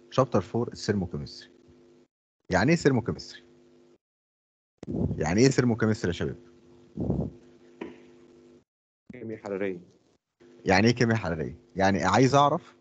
شابتر 4 الثيرموكيمستري. يعني ايه ثيرموكيمستري؟ يعني ايه ثيرموكيمستري يا شباب؟ كيمياء حراريه. يعني ايه كيمياء حراريه؟ يعني عايز اعرف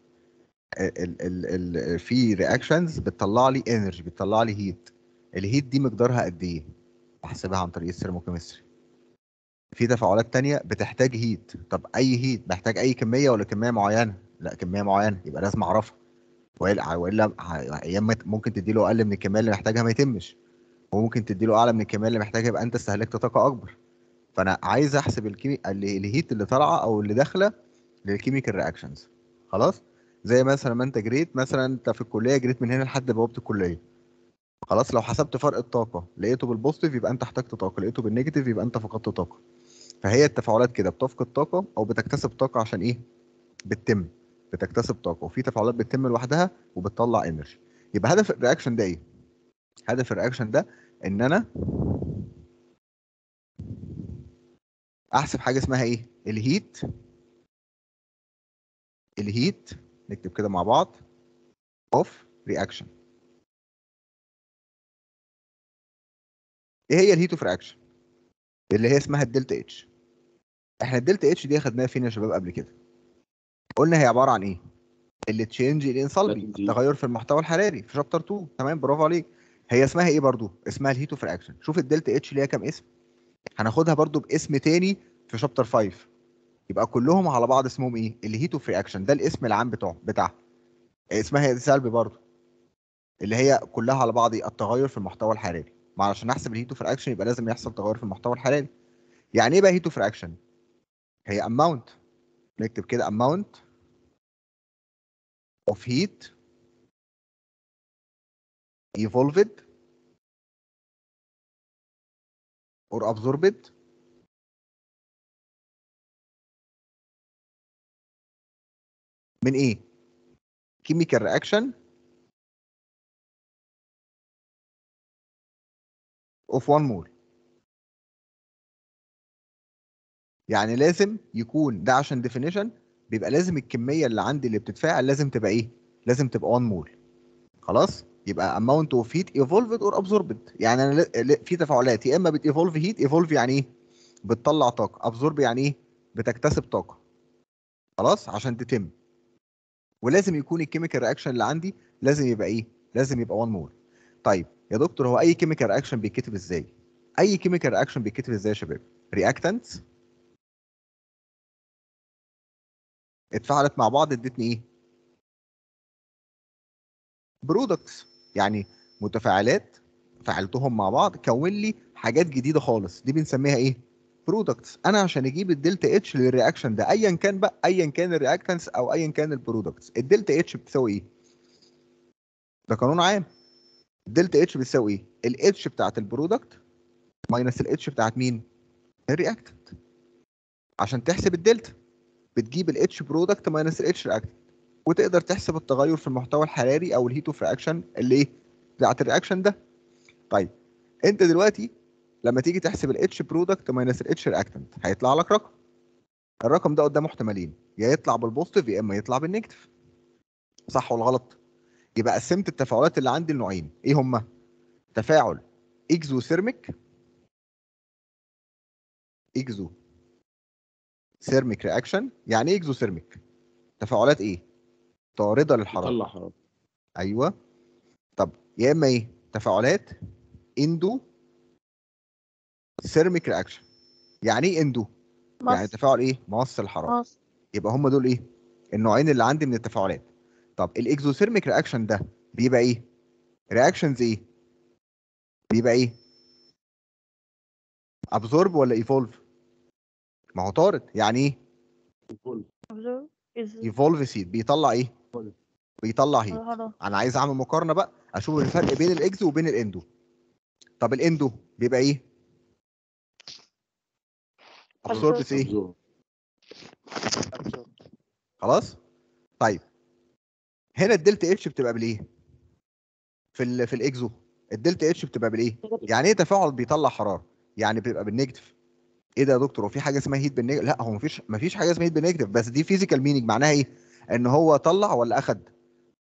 في رياكشنز بتطلع لي انرجي، بتطلع لي هيت. الهيت دي مقدارها قد ايه؟ بحسبها عن طريق الثيرموكيمستري. في تفاعلات تانية بتحتاج هيت. طب اي هيت محتاج اي كميه ولا كميه معينه؟ لا كميه معينه، يبقى لازم اعرفها. والا ايام ممكن تدي له اقل من الكميه اللي محتاجها ما يتمش، وممكن تدي له اعلى من الكميه اللي محتاجها يبقى انت استهلكت طاقه اكبر. فانا عايز احسب الهيت اللي طالعه او اللي داخله للكيميكال رياكشنز. خلاص. زي مثلا ما انت جريت، مثلا انت في الكليه جريت من هنا لحد بوابه الكليه. خلاص، لو حسبت فرق الطاقه لقيته بالبوزيتيف يبقى انت احتجت طاقه، لقيته بالنيجاتيف يبقى انت فقدت طاقه. فهي التفاعلات كده بتفقد طاقه او بتكتسب طاقه. عشان ايه بتتم؟ بتكتسب طاقه. وفي تفاعلات بتتم لوحدها وبتطلع انرجي. يبقى هدف الرياكشن ده ايه؟ هدف الرياكشن ده ان انا احسب حاجه اسمها ايه؟ الهيت. الهيت نكتب كده مع بعض اوف رياكشن. ايه هي الهيت اوف رياكشن؟ اللي هي اسمها الدلتا اتش. احنا الدلتا اتش دي اخدناها فين يا شباب قبل كده؟ قلنا هي عباره عن ايه؟ اللي تشينج الانصلبي، التغير في المحتوى الحراري في شابتر 2. تمام، برافو عليك. هي اسمها ايه برضو؟ اسمها الهيت اوف رياكشن. شوف الدلتا اتش ليها كام اسم؟ هناخدها برضو باسم تاني في شابتر 5. يبقى كلهم على بعض اسمهم ايه؟ الهيت اوف رياكشن، ده الاسم العام بتاعها. اسمها هي سلبي برضو، اللي هي كلها على بعض التغير في المحتوى الحراري. ما عشان احسب الهيت اوف رياكشن يبقى لازم يحصل تغير في المحتوى الحراري. يعني ايه بقى هيت اوف رياكشن؟ هي amount، نكتب كده amount of heat evolved or absorbed من ايه؟ chemical reaction of 1 mole. يعني لازم يكون ده، عشان definition بيبقى لازم الكمية اللي عندي اللي بتتفاعل لازم تبقى ايه؟ لازم تبقى 1 mole. خلاص، يبقى amount of heat evolved or absorbed. يعني انا في تفاعلات يا اما بتيفولف هيت. evolve يعني ايه؟ بتطلع طاقة. absorb يعني ايه؟ بتكتسب طاقة. خلاص، عشان تتم. ولازم يكون الكيميكال رياكشن اللي عندي لازم يبقى ايه؟ لازم يبقى 1 مول. طيب يا دكتور، هو اي كيميكال رياكشن بيتكتب ازاي؟ اي كيميكال رياكشن بيتكتب ازاي يا شباب؟ رياكتنتس اتفاعلت مع بعض ادتني ايه؟ برودكتس. يعني متفاعلات فعلتهم مع بعض كون لي حاجات جديده خالص، دي بنسميها ايه؟ برودكتس. انا عشان اجيب الدلتا اتش للرياكشن ده، ايا كان بقى، ايا كان الرياكتنس او ايا كان البرودكتس، الدلتا اتش بتساوي ايه؟ ده قانون عام. الدلتا اتش بتساوي ايه؟ الاتش بتاعت البرودكت ماينس الاتش بتاعت مين؟ الرياكتنت. عشان تحسب الدلتا بتجيب الاتش برودكت ماينس الاتش رياكتنت، وتقدر تحسب التغير في المحتوى الحراري او الهيت اوف رياكشن اللي ايه؟ بتاعت الرياكشن ده. طيب انت دلوقتي لما تيجي تحسب الاتش برودكت ماينس الاتش رياكتنت هيطلع لك رقم. الرقم ده قدامه احتمالين، يا يطلع بالبوزيتيف يا اما يطلع بالنيجاتيف. صح ولا غلط؟ يبقى قسمت التفاعلات اللي عندي لنوعين. ايه هما؟ تفاعل اكزوثيرميك. اكزو ثيرميك رياكشن. يعني ايه اكزوثيرميك؟ تفاعلات ايه؟ طارده للحراره. يطلع حراره. ايوه. طب يا اما ايه؟ تفاعلات اندو ثيرميك رياكشن. يعني ايه اندو؟ يعني مصر. تفاعل ايه؟ موصل الحراره. مصر. يبقى هم دول ايه؟ النوعين اللي عندي من التفاعلات. طب الاكزوثيرميك رياكشن ده بيبقى ايه؟ رياكشنز ايه؟ بيبقى ايه؟ ابزورب ولا ايفولف؟ ما هو طارد. يعني ايه؟ observe is ايفولف سيد بيطلع ايه؟ بيطلع هيت. الحرارة. انا عايز اعمل مقارنه بقى اشوف الفرق بين الاكزو وبين الاندو. طب الاندو بيبقى ايه؟ ابسوربس ايه؟ ابزورب. خلاص. طيب هنا الدلتا اتش بتبقى بالايه؟ في الاكزو الدلتا اتش بتبقى بالايه؟ يعني ايه تفاعل بيطلع حراره؟ يعني بيبقى بالنيجاتيف. ايه ده يا دكتور، هو في حاجه اسمها هيت بالنيجاتيف؟ لا، هو مفيش حاجه اسمها هيت بالنيجاتيف، بس دي فيزيكال مينينج. معناها ايه؟ ان هو طلع ولا اخد؟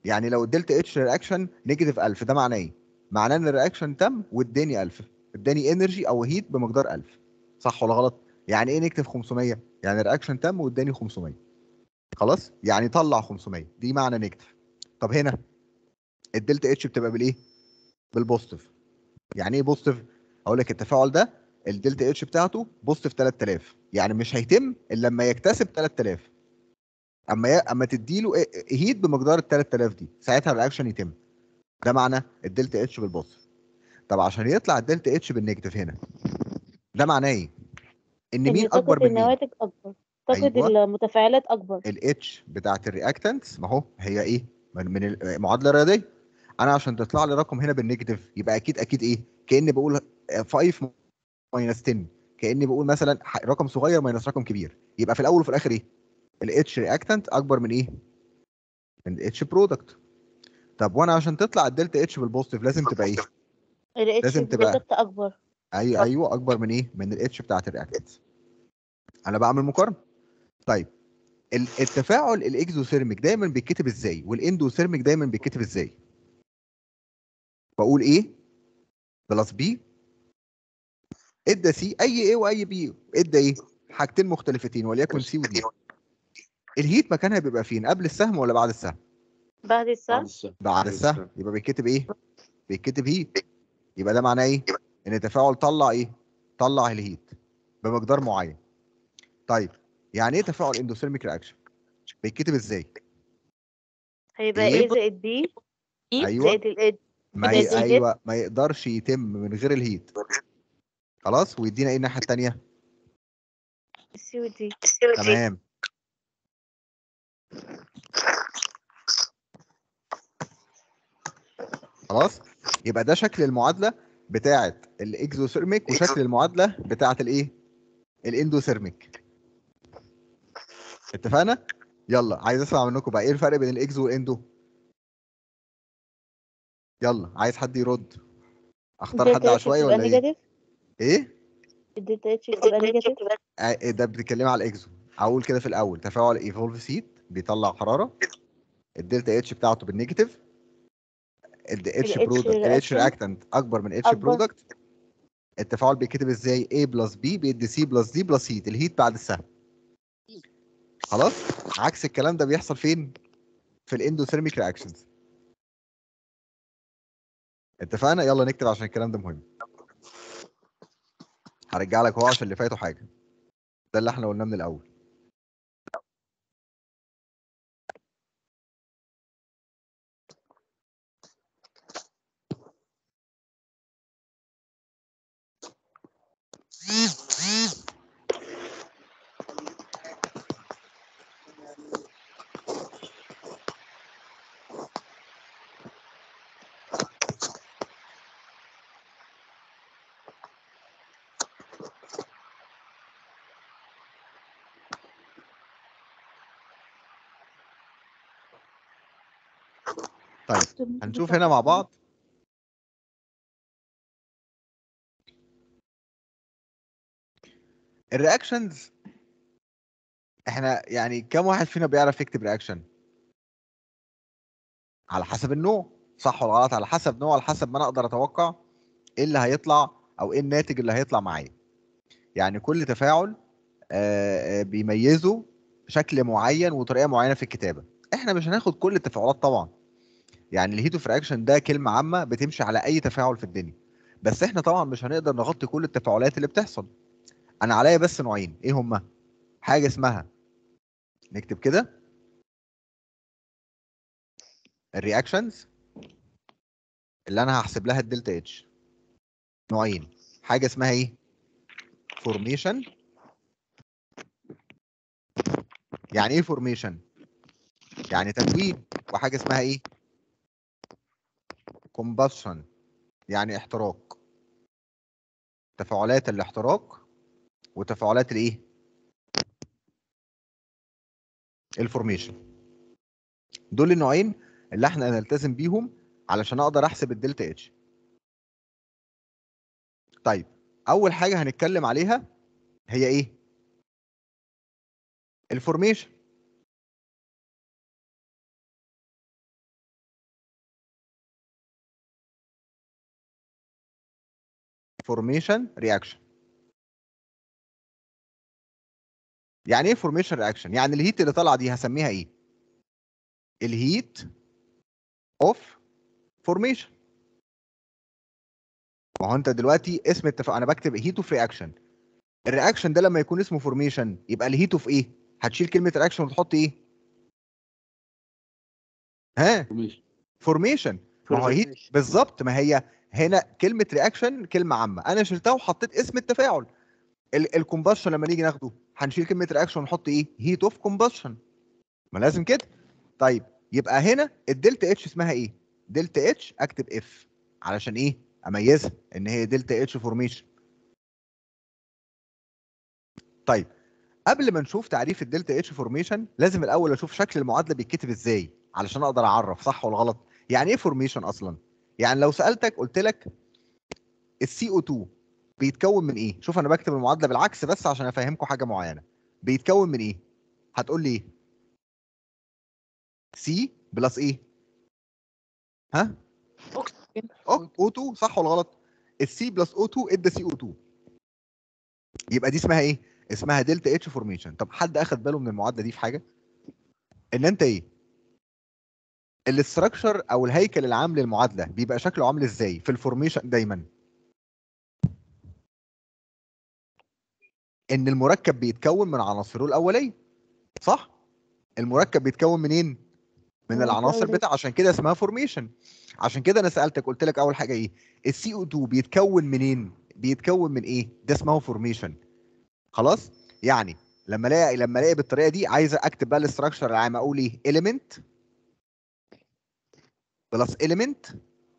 يعني لو الدلتا اتش رياكشن نيجاتيف 1000 ده معناه ايه؟ معناه ان الرياكشن تم واداني 1000، اداني انرجي او هيت بمقدار 1000. صح ولا غلط؟ يعني ايه نيجاتيف 500؟ يعني الرياكشن تم واداني 500. خلاص؟ يعني طلع 500، دي معنى نيجاتيف. طب هنا الدلتا اتش بتبقى بالايه؟ بالبوزيتيف. يعني ايه بوزيتيف؟ اقول لك التفاعل ده الدلتا اتش بتاعته بوزيتيف 3000، يعني مش هيتم الا لما يكتسب 3000. اما تديله هيت بمقدار ال 3000 دي، ساعتها الرياكشن يتم. ده معنى الدلتا اتش بالبوزيتيف. طب عشان يطلع الدلتا اتش بالنيجاتيف هنا، ده معناه ايه؟ ان مين إن طاقة اكبر من مين؟ النواتج أكبر، طاقة ايوه، المتفاعلات أكبر. الاتش بتاعت الرياكتنتس، ما هو هي ايه؟ من المعادله الرياضيه. انا عشان تطلع لي رقم هنا بالنيجاتيف يبقى اكيد ايه؟ كاني بقول 5 ماينس 10، كاني بقول مثلا رقم صغير ماينس رقم كبير. يبقى في الاول وفي الاخر ايه؟ الاتش رياكتنت اكبر من ايه؟ من الاتش برودكت. طب وانا عشان تطلع الدلتا اتش بالبوزيتيف لازم تبقى ايه؟ ال H لازم تبقى برودكت أكبر. ايوه اكبر من ايه؟ من الاتش بتاعت الرياكتنت. انا بعمل مقارنه. طيب التفاعل الاكزوثيرميك دايما بيتكتب ازاي والاندوثيرميك دايما بيتكتب ازاي؟ بقول ايه بلس بي ادى سي، اي ايه واي بي ادى ايه؟ حاجتين مختلفتين وليكن سي ودي. الهيت مكانها بيبقى فين؟ قبل السهم ولا بعد السهم؟ بعد السهم. بعد السهم. يبقى بيتكتب ايه؟ بيتكتب هيت. يبقى ده معناه ايه؟ ان التفاعل طلع ايه؟ طلع الهيت بمقدار معين. طيب يعني ايه تفاعل اندوثيرميك رياكشن؟ بيتكتب ازاي؟ هيبقى ايه A زائد B ايوه، زائد ال H ما هي زائد ال H ايوه ما يقدرش يتم من غير الهيت. خلاص، ويدينا ايه الناحيه الثانيه؟ C و D. تمام. خلاص، يبقى ده شكل المعادله بتاعه الاكزوثيرميك وشكل المعادله بتاعه الايه؟ الاندوثيرميك. اتفقنا؟ يلا عايز اسمع منكم بقى ايه الفرق بين الاكزو والاندو؟ يلا عايز حد يرد. اختار حد الدلتا H عشوائي بتبقى ولا ايه؟ نيجاتيف. ايه؟ الدلتا H بتبقى نيجاتيف. ده بتتكلمي على الاكزو. اقول كده في الاول تفاعل ايفولف سيت بيطلع حراره، الدلتا اتش بتاعته بالنيجاتيف، الاتش ال H برودكت الاتش reaction رياكتنت اكبر من اتش أكبر. برودكت. التفاعل بيتكتب ازاي؟ A بلس B بيدي C بلس D بلس هيت، الهيت بعد السهم. خلاص، عكس الكلام ده بيحصل فين؟ في الاندوثيرميك رياكشنز. اتفقنا؟ يلا نكتب عشان الكلام ده مهم. هرجع لك هو عشان اللي فاتوا حاجه. ده اللي احنا قلناه من الاول. طيب هنشوف هنا مع بعض. الرياكشنز، احنا يعني كم واحد فينا بيعرف يكتب رياكشن؟ على حسب النوع، صح ولا غلط؟ على حسب نوع، على حسب ما انا اقدر اتوقع ايه اللي هيطلع او ايه الناتج اللي هيطلع معايا. يعني كل تفاعل بيميزه شكل معين وطريقه معينه في الكتابه. احنا مش هناخد كل التفاعلات طبعا، يعني الهيت اوف رياكشن ده كلمه عامه بتمشي على اي تفاعل في الدنيا. بس احنا طبعا مش هنقدر نغطي كل التفاعلات اللي بتحصل. انا عليا بس نوعين، ايه هما؟ حاجه اسمها، نكتب كده، الرياكشنز اللي انا هحسب لها الدلتا اتش. نوعين، حاجه اسمها ايه؟ فورميشن. يعني ايه فورميشن؟ يعني تكوين. وحاجه اسمها ايه؟ كومباشن، يعني احتراق. تفاعلات الاحتراق وتفاعلات الايه؟ الفورميشن. دول النوعين اللي احنا نلتزم بيهم علشان اقدر احسب الدلتا اتش. طيب اول حاجه هنتكلم عليها هي ايه؟ الفورميشن. فورميشن رياكشن. يعني ايه فورميشن رياكشن؟ يعني الهيت اللي طالعه دي هسميها ايه؟ الهيت اوف فورميشن. ما هو انت دلوقتي اسم اتفاق، انا بكتب هيت اوف رياكشن. الرياكشن ده لما يكون اسمه فورميشن يبقى الهيت اوف ايه؟ هتشيل كلمه رياكشن وتحط ايه؟ ها؟ فورميشن. ما هو هيت بالظبط، ما هي هنا كلمه رياكشن كلمه عامه، انا شلتها وحطيت اسم التفاعل. الكومبشن لما نيجي ناخده هنشيل كلمه رياكشن ونحط ايه؟ هيت اوف كومبشن. ما لازم كده. طيب يبقى هنا الدلتا اتش اسمها ايه؟ دلتا اتش اكتب اف علشان ايه؟ اميزها ان هي دلتا اتش فورميشن. طيب قبل ما نشوف تعريف الدلتا اتش فورميشن لازم الاول اشوف شكل المعادله بيتكتب ازاي علشان اقدر اعرف صح ولا غلط. يعني ايه فورميشن اصلا؟ يعني لو سالتك قلت لك السي او 2 بيتكون من ايه؟ شوف انا بكتب المعادله بالعكس بس عشان افهمكم حاجه معينه. بيتكون من ايه؟ هتقول لي ايه؟ سي بلس ايه؟ ها؟ او 2 صح ولا غلط؟ السي بلس او 2 ادى سي او 2. يبقى دي اسمها ايه؟ اسمها دلتا اتش فورميشن. طب حد اخد باله من المعادله دي في حاجه؟ ان انت ايه؟ الاستراكشر او الهيكل العام للمعادله بيبقى شكله عامل ازاي في الفورميشن دايما؟ ان المركب بيتكون من عناصره الاوليه، صح؟ المركب بيتكون منين؟ من العناصر بتاع، عشان كده اسمها فورميشن. عشان كده انا سالتك قلت لك اول حاجه ايه؟ السي او 2 بيتكون منين؟ بيتكون من ايه؟ ده اسمه فورميشن. خلاص؟ يعني لما الاقي بالطريقه دي عايز اكتب بقى الاستراكشر العام اقول ايه؟ element بلس element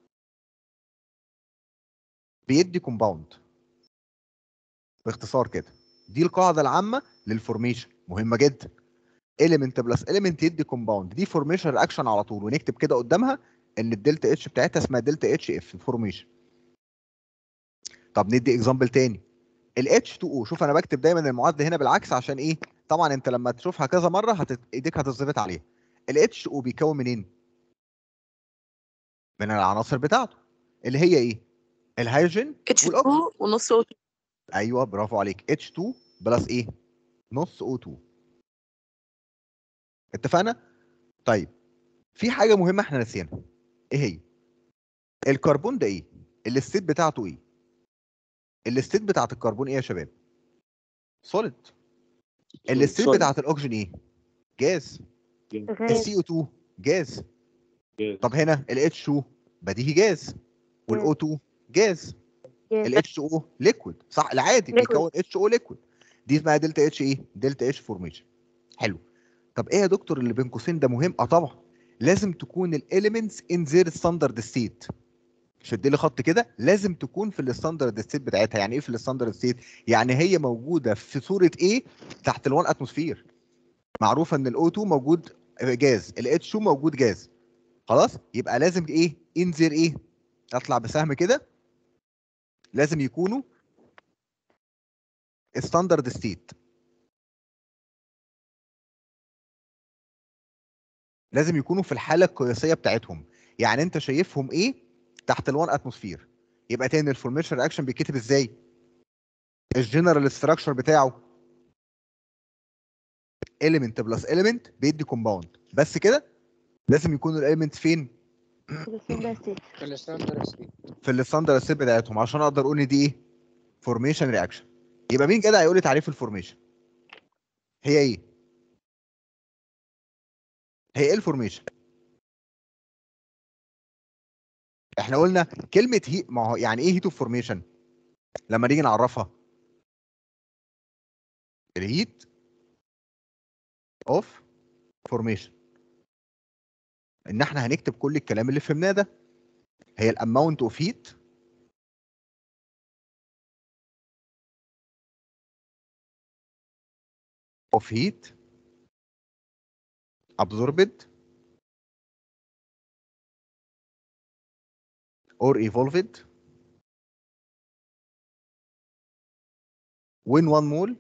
بيدي كومباوند. باختصار كده دي القاعده العامه للفورميشن، مهمه جدا. element بلس element يدي كومباوند، دي فورميشن رياكشن على طول، ونكتب كده قدامها ان الدلتا اتش بتاعتها اسمها دلتا اتش اف فورميشن. طب ندي اكزامبل تاني. ال H2O، شوف انا بكتب دايما المعادله هنا بالعكس عشان ايه؟ طبعا انت لما تشوفها كذا مره ايديك هتظبط عليها. ال H2O بيكون منين؟ من العناصر بتاعته اللي هي ايه؟ الهيدروجين والاكسجين. H2 ونص O2. ايوه برافو عليك، H2 بلس ايه؟ نص O2. اتفقنا؟ طيب في حاجه مهمه احنا نسيناها، ايه هي؟ الكربون ده ايه؟ الستيت بتاعته ايه؟ الستيت بتاعت الكربون ايه يا شباب؟ سوليد. الستيت بتاعت الاكسجين ايه؟ جاز. السي او 2 جاز. طب هنا ال H2 بديهي جاز، والاو 2 جاز، ال H2O ليكويد صح، العادي بيكون H2O ليكويد. دي اسمها دلتا اتش ايه؟ دلتا اتش فورميشن. حلو. طب ايه يا دكتور اللي بين قوسين ده مهم؟ اه طبعا لازم تكون الاليمنتس ان زير ستاندرد ستيت. شد لي خط كده، لازم تكون في الستاندرد ستيت بتاعتها. يعني ايه في الستاندرد ستيت؟ يعني هي موجوده في صوره ايه؟ تحت ال1 اتموسفير. معروفه ان الاو 2 موجود جاز، الاتش 2 موجود جاز. خلاص يبقى لازم ايه؟ انزل ايه؟ اطلع بسهم كده، لازم يكونوا ستاندرد ستيت. لازم يكونوا في الحاله القياسيه بتاعتهم. يعني انت شايفهم ايه؟ تحت ال1 اتموسفير. يبقى تاني الفورميشن رياكشن بيتكتب ازاي؟ الجنرال ستراكشر بتاعه element بلس element بيدي كومباوند، بس كده. لازم يكونوا الاليمنتس فين؟ في الستاندرد ستيت بتاعتهم عشان اقدر اقول ان دي ايه؟ فورميشن رياكشن. يبقى مين كده هيقول لي تعريف الفورميشن؟ هي ايه؟ هي ايه الفورميشن؟ احنا قلنا كلمه هي، ما هو يعني ايه هيت اوف فورميشن؟ لما نيجي نعرفها، الهيت اوف فورميشن، ان احنا هنكتب كل الكلام اللي فهمناه ده. هي الاماونت اوف هيت اوف هيت absorbed or evolved when 1 mole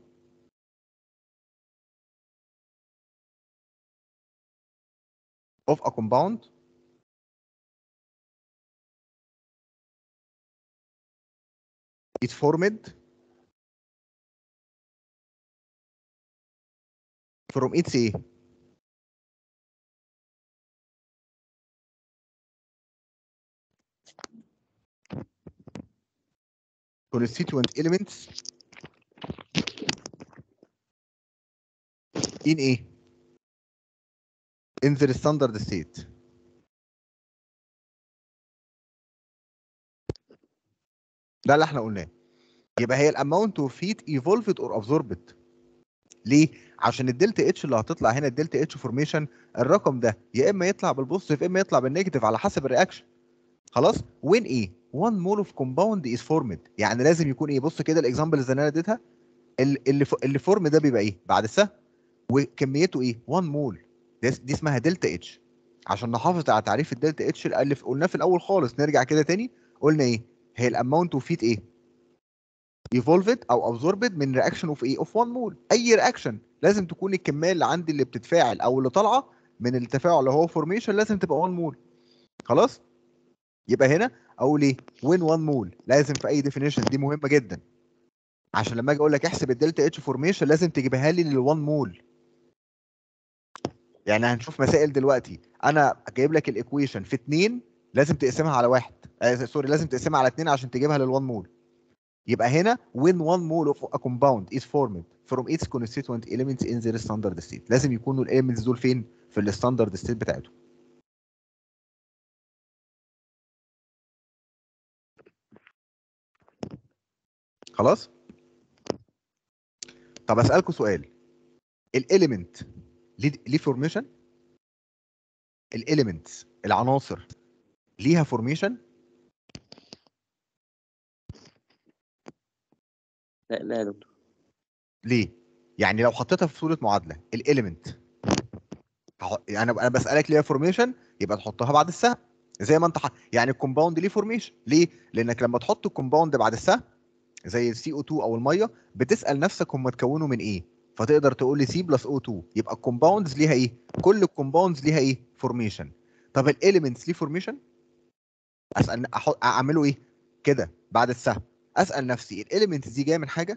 of a compound is formed from its ايه؟ constituent elements in ايه؟ in the standard state. ده اللي احنا قلناه. يبقى هي الاماونت اوف هيت ايفولفد اور ابزوربت. ليه؟ عشان الدلتا اتش اللي هتطلع هنا الدلتا اتش فورميشن الرقم ده يا اما يطلع بالبوزيتيف يا اما يطلع بالنيجاتيف على حسب الرياكشن. خلاص؟ وين ايه؟ 1 مول اوف كومباوند از فورمد. يعني لازم يكون ايه؟ بص كده الاكزامبل اللي انا اديتها اللي فورم ده بيبقى ايه؟ بعد السهم وكميته ايه؟ 1 مول. دي اسمها دلتا اتش. عشان نحافظ على تعريف الدلتا اتش اللي قلناه في الاول خالص نرجع كده تاني قلنا ايه؟ هي الاماونت اوف هيت ايه؟ ايفولفد او ابزوربد من رياكشن اوف ايه؟ اوف 1 مول. اي رياكشن لازم تكون الكميه اللي عندي اللي بتتفاعل او اللي طالعه من التفاعل اللي هو فورميشن لازم تبقى 1 مول. خلاص؟ يبقى هنا اقول ايه؟ وين 1 مول لازم في اي ديفينيشن دي مهمه جدا. عشان لما اجي اقول لك احسب الدلتا اتش فورميشن لازم تجيبها لي لل 1 مول. يعني هنشوف مسائل دلوقتي انا جايب لك الايكويشن في 2 لازم تقسمها على 1 سوري لازم تقسمها على 2 عشان تجيبها لل 1 مول. يبقى هنا when 1 mole of a compound is formed from its constituent elements in their standard state لازم يكونوا الاليمنتس دول فين؟ في الستاندرد ستيت بتاعته. خلاص؟ طب اسالكم سؤال. الاليمنت ليه فورميشن؟ الاليمنتس العناصر ليها فورميشن؟ لا يا دكتور. ليه؟ يعني لو حطيتها في صوره معادله الاليمنت انا بسالك ليها فورميشن يبقى تحطها بعد السهم زي ما انت يعني الكومباوند ليه فورميشن. ليه؟ لانك لما تحط الكومباوند بعد السهم زي السي او 2 او الميه بتسال نفسك هم اتكونوا من ايه؟ فتقدر تقول لي سي بلس او 2 يبقى الكومباوندز ليها ايه؟ كل الكومباوندز ليها ايه؟ فورميشن. طب الاليمنتس ليه فورميشن؟ اسال اعمله ايه؟ كده بعد السهم اسال نفسي الاليمنتس دي جايه من حاجه؟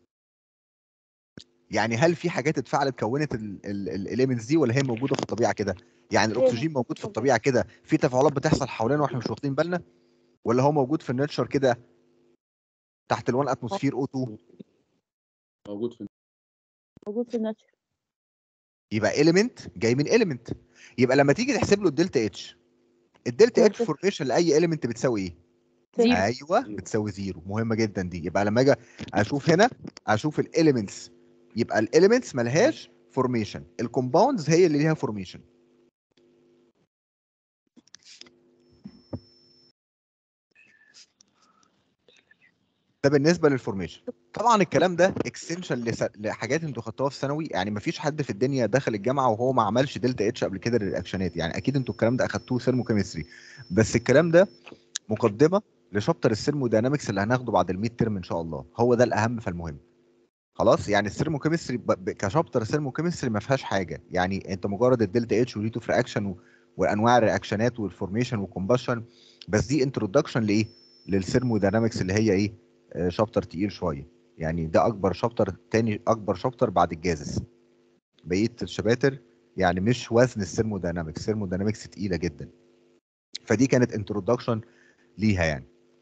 يعني هل في حاجات اتفعلت كونت الاليمنتس دي ولا هي موجوده في الطبيعه كده؟ يعني الاكسجين موجود في الطبيعه كده في تفاعلات بتحصل حوالينا واحنا مش واخدين بالنا؟ ولا هو موجود في النيتشر كده تحت ال1 اتموسفير او 2؟ موجود في الناتشر. يبقى اليمنت جاي من اليمنت. يبقى لما تيجي تحسب له الدلتا اتش الدلتا اتش فورميشن لاي اليمنت بتساوي ايه؟ زيرو. ايوه بتساوي زيرو. مهمه جدا دي. يبقى لما اجي اشوف هنا اشوف الاليمنتس يبقى الاليمنتس ملهاش فورميشن الكومباوندز هي اللي ليها فورميشن. ده بالنسبه للفورميشن. طبعا الكلام ده اكستنشن لحاجات انتوا خدتوها في ثانوي. يعني ما فيش حد في الدنيا دخل الجامعه وهو ما عملش دلتا اتش قبل كده للرياكشنات. يعني اكيد انتوا الكلام ده اخدتوه ثيرموكيمستري. بس الكلام ده مقدمه لشابتر الثيرموداينامكس اللي هناخده بعد الميد ترم ان شاء الله. هو ده الاهم فالمهم. خلاص؟ يعني الثيرموكيمستري كشابتر ثيرموكيمستري ما فيهاش حاجه. يعني انت مجرد الدلتا اتش وريت اوف رياكشن وانواع الرياكشنات والفورميشن والكومبشن. بس دي انترودكشن لايه؟ للثيرموداينامكس اللي هي ايه؟ شابتر تقيل شويه. يعني ده اكبر شابتر، تاني اكبر شابتر بعد الجازس. بقيه الشباتر يعني مش وزن الثيرموداينامكس. الثيرموداينامكس تقيله جدا. فدي كانت انترودكشن ليها يعني.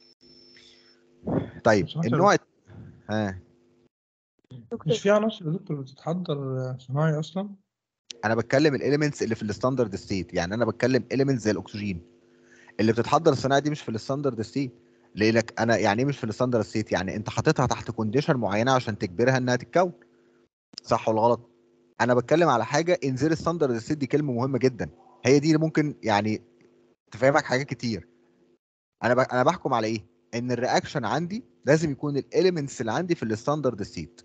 طيب النوع ها مش في عناصر يا دكتور بتتحضر صناعي اصلا؟ انا بتكلم الاليمنتس اللي في الستاندرد ستيت. يعني انا بتكلم اليمنتس زي الاكسجين اللي بتتحضر الصناعي دي مش في الستاندرد ستيت. لانك انا يعني ايه مش في الستاندرد ستيت؟ يعني انت حاططها تحت كونديشن معينه عشان تجبرها انها تتكون. صح ولا غلط؟ انا بتكلم على حاجه انزير ستاندرد ستيت. دي كلمه مهمه جدا. هي دي اللي ممكن يعني تفهمك حاجات كتير. انا بحكم على ايه؟ ان الرياكشن عندي لازم يكون الاليمنتس اللي عندي في الستاندرد ستيت.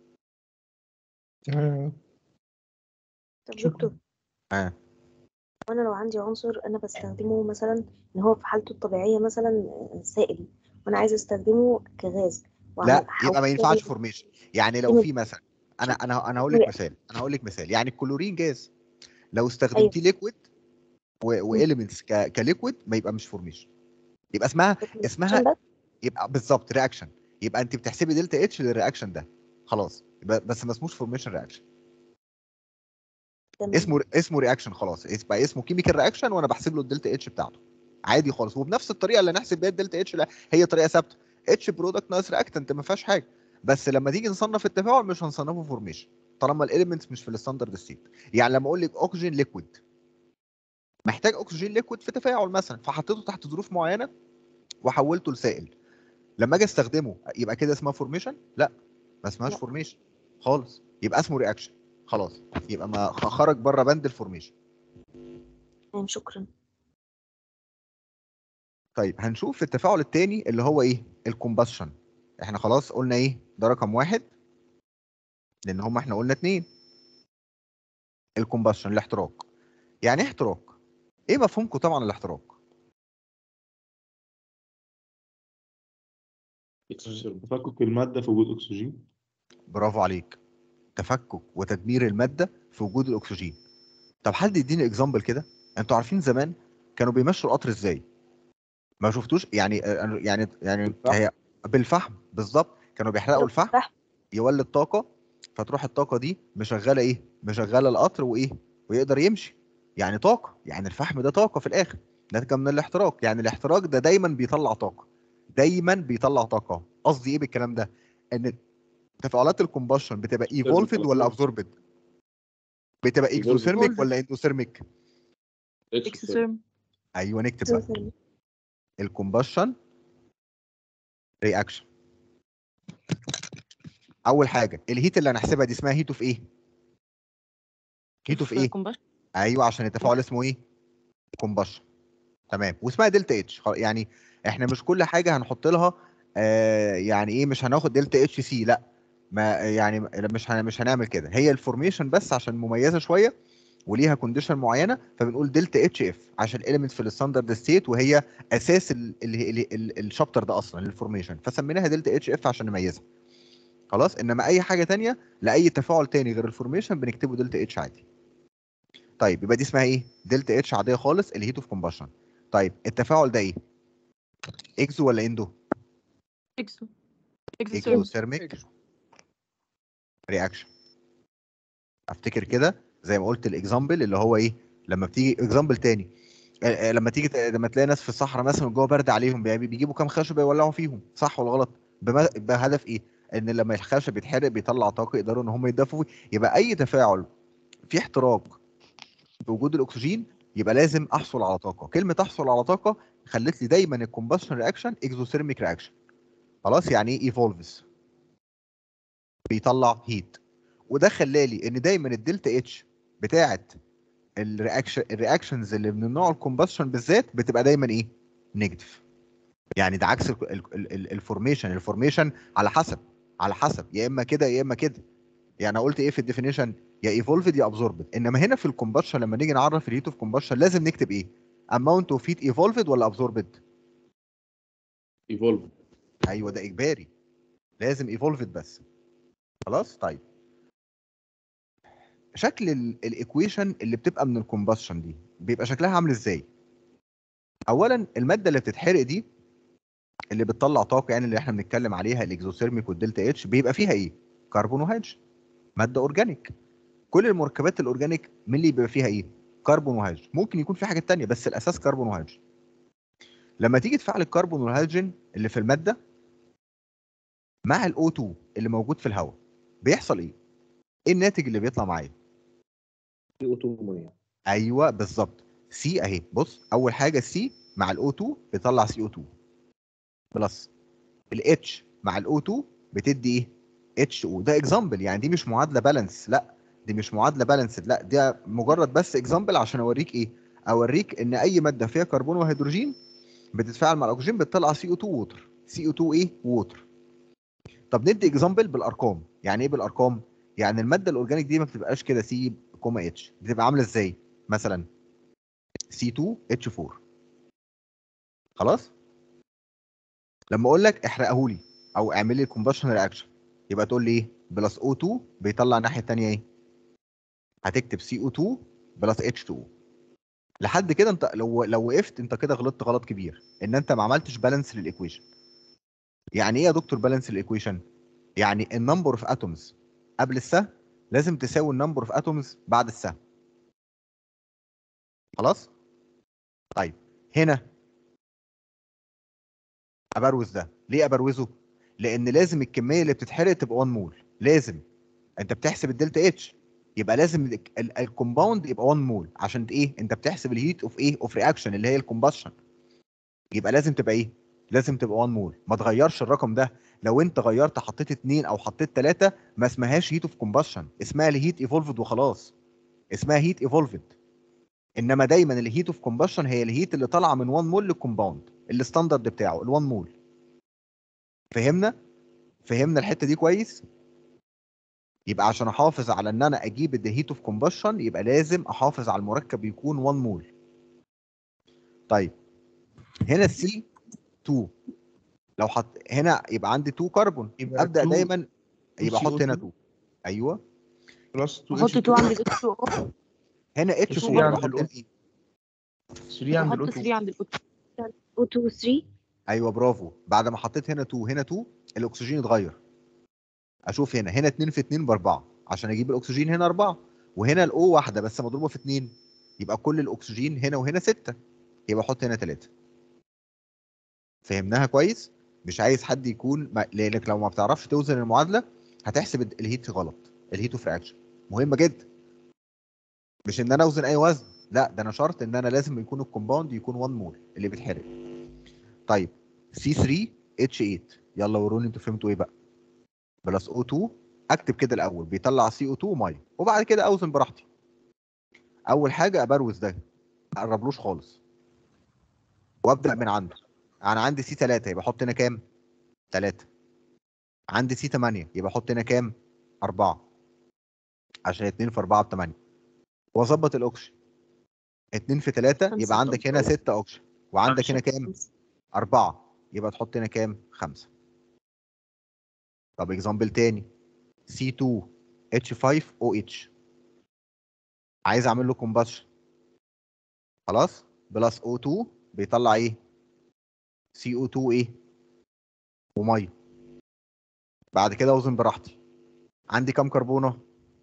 تمام. طب شكرا. دكتور، اه وانا لو عندي عنصر انا بستخدمه مثلا ان هو في حالته الطبيعيه مثلا سائل، وانا عايزه استخدمه كغاز لا وهحول يبقى ما ينفعش فورميشن. يعني لو في مثلا انا هقول لك مثال. يعني الكلورين جاز لو ايوه استخدمتيه ليكويد واليمنتس كليكويد ما يبقى مش فورميشن. يبقى اسمها عشان بس يبقى بالظبط رياكشن. يبقى انت بتحسبي دلتا اتش للرياكشن ده خلاص، بس ما اسموش فورميشن رياكشن، تمام. اسمه رياكشن خلاص، بقى اسمه كيميكال رياكشن وانا بحسب له الدلتا اتش بتاعته عادي خالص. وبنفس الطريقه اللي نحسب بيها الدلتا اتش، لا هي طريقه ثابته، اتش برودكت ناقص رياكتنت ما فيهاش حاجه. بس لما تيجي نصنف التفاعل مش هنصنفه فورميشن طالما الاليمنتس مش في الستاندرد ستيت. يعني لما اقول لك اكسجين ليكويد، محتاج اكسجين ليكويد في تفاعل مثلا، فحطيته تحت ظروف معينه وحولته لسائل، لما اجي استخدمه يبقى كده اسمها فورميشن؟ لا، ما اسمهاش لا. فورميشن خالص، يبقى اسمه رياكشن خلاص، يبقى ما خرج بره بند الفورميشن. تمام، شكرا. طيب هنشوف التفاعل الثاني اللي هو ايه؟ الكومباشن. احنا خلاص قلنا ايه ده رقم واحد، لان هم احنا قلنا اتنين. الكومباشن الاحتراق. يعني ايه احتراق؟ ايه مفهومكم طبعا الاحتراق؟ تفكك المادة في وجود أكسجين. برافو عليك، تفكك وتدمير الماده في وجود الاكسجين. طب حد يديني اكزامبل كده. انتوا عارفين زمان كانوا بيمشوا القطر ازاي؟ ما شفتوش يعني يعني بالفحم. هي بالفحم بالظبط، كانوا بيحرقوا الفحم صح. يولد طاقه، فتروح الطاقه دي مشغله ايه؟ مشغله القطر وايه؟ ويقدر يمشي. يعني طاقه، يعني الفحم ده طاقه في الاخر، ده كان من الاحتراق. يعني الاحتراق ده دايما بيطلع طاقه، دايما بيطلع طاقه. قصدي ايه بالكلام ده؟ ان تفاعلات الكومبشن بتبقى ايفولفد ولا ابزوربد؟ بتبقى اكزوثيرميك ولا اندوثيرميك؟ اكسسورم. ايوه نكتب بقى الكومبشن رياكشن. اول حاجه الهيت اللي هنحسبها دي اسمها هيت اوف ايه؟ هيت اوف ايه؟ ايوه عشان التفاعل اسمه ايه؟ كومبشن. تمام، واسمها دلتا اتش. يعني احنا مش كل حاجه هنحط لها يعني ايه، مش هناخد دلتا اتش سي، لا، ما يعني مش هنعمل كده. هي الفورميشن بس عشان مميزه شويه وليها كونديشن معينه، فبنقول دلتا اتش اف عشان الاليمنت في الستاندرد ستيت، وهي اساس الشابتر ده اصلا الفورميشن، فسميناها دلتا اتش اف عشان نميزها. خلاص، انما اي حاجه تانية لاي تفاعل تاني غير الفورميشن بنكتبه دلتا اتش عادي. طيب يبقى دي اسمها ايه؟ دلتا اتش عاديه خالص، الهيت اوف كومبشن. طيب التفاعل ده ايه؟ اكزو ولا اندو؟ اكسو. اكزوثيرميك رياكشن. افتكر كده زي ما قلت الاكزامبل اللي هو ايه، لما بتيجي اكزامبل تاني، لما تيجي لما تلاقي ناس في الصحراء مثلا الجو برد عليهم، بيجيبوا كام خشبه يولعوا فيهم، صح ولا غلط؟ بهدف ايه؟ ان لما الخشب يتحرق بيطلع طاقه يقدروا ان هم يدفوا فيه. يبقى اي تفاعل في احتراق بوجود الاكسجين يبقى لازم احصل على طاقه. كلمه احصل على طاقه خلت لي دايما الكومبشن رياكشن اكزوثيرميك رياكشن. خلاص، يعني ايه ايفولفز؟ بيطلع هيت. وده خلالي ان دايما الدلتا اتش بتاعه الرياكشنز اللي من النوع الكومبشن بالذات بتبقى دايما ايه؟ نيجاتيف. يعني ده عكس الفورميشن على حسب يا اما كده يا اما كده. يعني انا قلت ايه في الديفينيشن؟ يا ايفولفد يا ابزوربد. انما هنا في الكومبشن لما نيجي نعرف الهيت اوف كومبشن لازم نكتب ايه؟ اماونت اوف هيت ايفولفد ولا ابزوربد؟ ايفولف. ايوه ده اجباري، لازم ايفولفد بس. خلاص. طيب شكل الايكويشن اللي بتبقى من الكومبشن دي بيبقى شكلها عامل ازاي؟ اولا الماده اللي بتتحرق دي اللي بتطلع طاقه، يعني اللي احنا بنتكلم عليها الاكزوثيرميك والدلتا اتش، بيبقى فيها ايه؟ كربون وهيدروجين، ماده اورجانيك. كل المركبات الاورجانيك من اللي بيبقى فيها ايه؟ كربون وهيدروجين. ممكن يكون في حاجات تانية بس الاساس كربون وهيدروجين. لما تيجي تفعل الكربون والهيدروجين اللي في الماده مع الاو 2 اللي موجود في الهواء، بيحصل ايه؟ ايه الناتج اللي بيطلع معايا؟ اوتومونيا. ايوه بالظبط، سي اهي. بص، اول حاجه سي مع الاو 2 بيطلع سي او 2 بلس الاتش مع الاو 2 بتدي ايه؟ اتش او. ده اكزامبل، يعني دي مش معادله بالانس، لا دي مش معادله بالانس، لا ده مجرد بس اكزامبل عشان اوريك ايه؟ اوريك ان اي ماده فيها كربون وهيدروجين بتتفاعل مع الاكسجين بتطلع سي او 2 ووتر، سي او 2 ايه؟ ووتر. طب ندي اكزامبل بالارقام. يعني ايه بالارقام؟ يعني الماده الاورجانيك دي ما بتبقاش كده سي كوما اتش، بتبقى عامله ازاي؟ مثلا سي 2 اتش 4. خلاص، لما اقول لك احرقه لي او اعمل لي كومبشن رياكشن يبقى تقول لي ايه؟ بلس او 2 بيطلع الناحيه الثانيه ايه؟ هتكتب سي او 2 بلس اتش 2. لحد كده انت لو وقفت انت كده غلطت غلط كبير، ان انت ما عملتش بالانس للايكويشن. يعني ايه يا دكتور بالانس الايكويشن؟ يعني النمبر اوف اتومز قبل السهم لازم تساوي النمبر اوف اتومز بعد السهم. خلاص؟ طيب هنا ابروز ده، ليه ابروزه؟ لان لازم الكميه اللي بتتحرق تبقى 1 مول، لازم. انت بتحسب الدلتا اتش، يبقى لازم الكومباوند يبقى 1 مول، عشان ايه؟ انت بتحسب الهيت اوف ايه؟ اوف رياكشن اللي هي الكومبشن، يبقى لازم تبقى ايه؟ لازم تبقى 1 مول. ما تغيرش الرقم ده، لو انت غيرت حطيت 2 او حطيت 3 ما اسمهاش هيت اوف كومبشن، اسمها الهيت ايفولفد وخلاص، اسمها هيت ايفولفد. انما دايما الهيت اوف كومبشن هي الهيت اللي طالعه من 1 مول للكومباوند، الستاندرد بتاعه ال 1 مول. فهمنا الحته دي كويس؟ يبقى عشان احافظ على ان انا اجيب الهيت اوف كومبشن يبقى لازم احافظ على المركب يكون 1 مول. طيب هنا السي 2، لو حط هنا يبقى عندي 2 كربون، يبقى ابدا 2 دايما يبقى احط هنا 2. ايوه بلس 2 بحط 2 عند الاتش او، هنا اتش 3 4 عند بحط الأوتو. ايه؟ 3 عند بحط الأوتو. 3 عند الاتش. O2 3. ايوه برافو. بعد ما حطيت هنا 2 هنا 2 الاكسجين اتغير. اشوف هنا 2 في 2 ب4 عشان اجيب الاكسجين هنا 4، وهنا الاو واحده بس مضروبه في 2، يبقى كل الاكسجين هنا وهنا 6، يبقى احط هنا 3. فهمناها كويس؟ مش عايز حد يكون لانك لو ما بتعرفش توزن المعادله هتحسب الهيت غلط. الهيت اوف رياكشن مهمه جدا، مش ان انا اوزن اي وزن، لا ده انا شرط ان انا لازم يكون الكومباوند يكون 1 مول اللي بيتحرق. طيب C3H8، يلا وروني انتوا فهمتوا ايه بقى. بلس O2، اكتب كده الاول بيطلع CO2 وميه، وبعد كده اوزن براحتي. اول حاجه ابروز ده، ما اقربلوش خالص، وابدا من عنده. انا عندي C3 يبقى احط هنا كام؟ 3. عندي C8 يبقى احط هنا كام؟ 4، عشان 2 في 4 ب 8. واظبط الاوكسجين 2 في 3 5. يبقى عندك هنا 6 اوكسجين، وعندك هنا كام؟ 5. 4، يبقى تحط هنا كام؟ 5. طب اكزامبل تاني، C2H5OH، عايز اعمل له كومباشن. خلاص، بلس O2 بيطلع ايه؟ CO2 ايه؟ وميه. بعد كده اوزن براحتي. عندي كام كربونه؟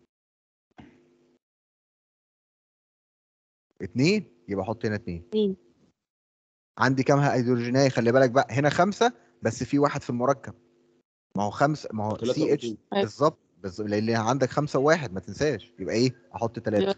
2، يبقى احط هنا 2. 2. عندي كام هيدروجينيه؟ خلي بالك بقى هنا 5 بس في واحد في المركب، ما هو 5، ما هو 3 CH O2. بالظبط، لان عندك 5 و1 ما تنساش، يبقى ايه؟ احط 3